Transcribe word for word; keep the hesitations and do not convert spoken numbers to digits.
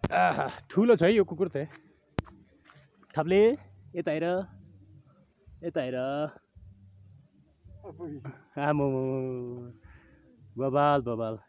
आहा ठुलो छ है यो कुकुर चाहिँ थप्ले यता हेर यता हेर आमो बबाल बबाल